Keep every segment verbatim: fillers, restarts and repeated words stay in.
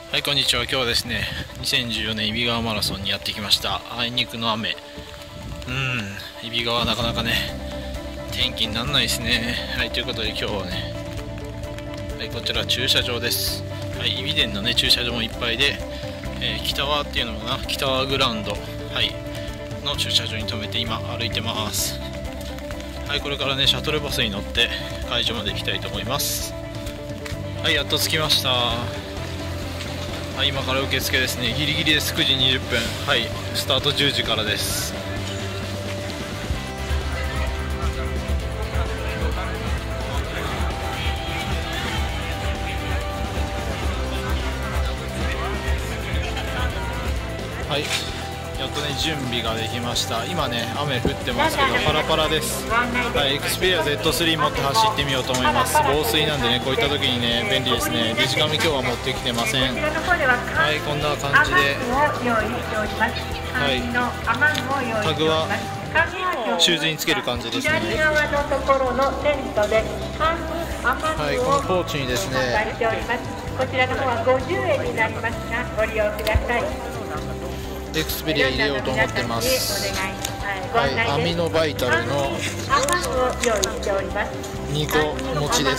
はい、こんにちは。今日はですね、にせんじゅうよねん揖斐川マラソンにやってきました。あいにくの雨。うーん、揖斐川なかなかね、天気にならないですね。はい、ということで今日はね、はい、こちら駐車場です。はい、揖斐電のね、駐車場もいっぱいで、えー、北川っていうのかな、北川グラウンド、はい、の駐車場に停めて今歩いてます。はい、これからね、シャトルバスに乗って会場まで行きたいと思います。はい、やっと着きました。はい、今から受付ですね。ギリギリです。くじにじゅっぷん。はい、スタートじゅうじからです。はい、やっとね準備ができました。今ね雨降ってますけどパラパラです。はい、エクスペリア ゼットスリー 持って走ってみようと思います。防水なんでね、こういった時にね便利ですね。デジカメ今日は持ってきてません。はい、こんな感じで、はい、タグはシューズにつける感じですね。はい、このポーチにですね、 こちらの方はごじゅうえんになりますがご利用ください。 エクスペリア入れようと思ってます。はい、アミノバイタルのにこ持ちです。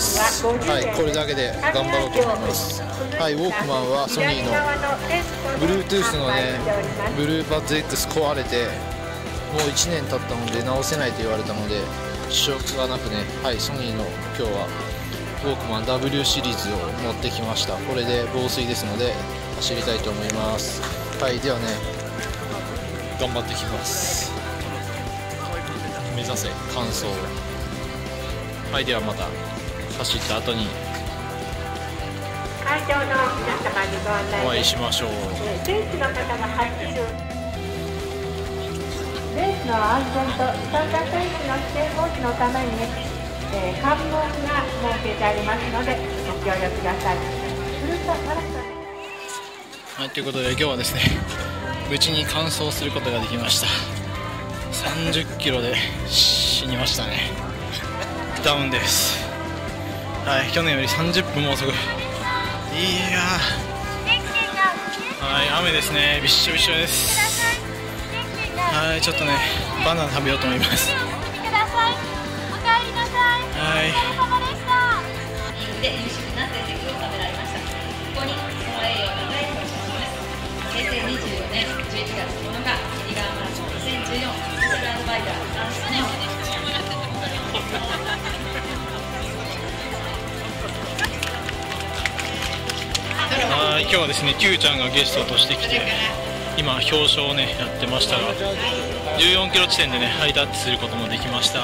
はい、これだけで頑張ろうと思います。はい、ウォークマンはソニーの Bluetooth のね、ブルーバッズ X 壊れてもういちねん経ったので直せないと言われたので支障がなくね、はい、ソニーの今日はウォークマン ダブリュー シリーズを持ってきました。これで防水ですので走りたいと思います。はい、ではね頑張ってきます。目指せ完走。はい、ではまた走った後に会場の皆様にご案内です。 お会いしましょう。 選手の方が走るレースの安全と参加選手の指定防止のために、えー、関門が設けてありますのでご協力ください。 はい、ということで今日はですね無事に完走することができました。さんじゅっキロで死にましたね。ダウンです。はい、去年よりさんじゅっぷんも遅く。いやー、はい、雨ですね。びっしょびしょです。はい、ちょっとねバナナ食べようと思います。はい、 へいせいにじゅうよねんじゅういちがつここのか揖斐川マラソンにせんじゅうよんスペシャルアドバイザーさんしゅねんはい、今日はですね Q ちゃんがゲストとして来て今表彰をねやってましたがじゅうよんキロ地点でねハイタッチすることもできました。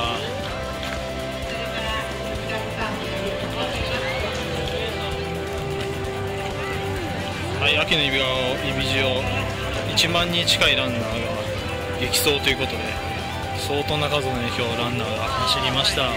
はい、秋の揖斐川を揖斐路をいちまんにん近いランナーが激走ということで相当な数の、ね、今日ランナーが走りました。はい、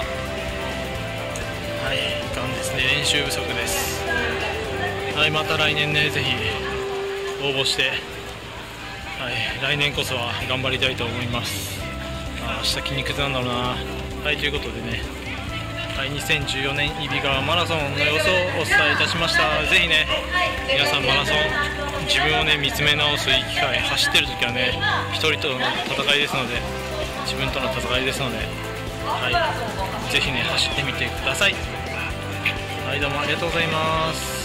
ガンですね、練習不足です。はい、また来年ねぜひ応募して、はい、来年こそは頑張りたいと思います。あ、明日筋肉痛なんだろうな。はい、ということでね、はい、にせんじゅうよねん揖斐川マラソンの様子をお伝えいたしました。ぜひね皆さんマラソン自分をね見つめ直すいい機会、走ってる時はね一人との戦いですので自分との戦いですので、はい、ぜひね走ってみてください。はい、どうもありがとうございます。